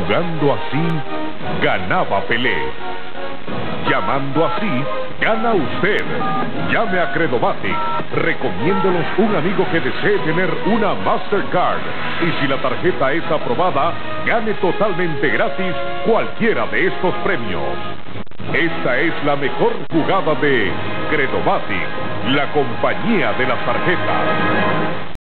Jugando así, ganaba Pelé. Llamando así, gana usted. Llame a Credomatic. Recomiéndonos un amigo que desee tener una Mastercard. Y si la tarjeta es aprobada, gane totalmente gratis cualquiera de estos premios. Esta es la mejor jugada de Credomatic, la compañía de las tarjetas.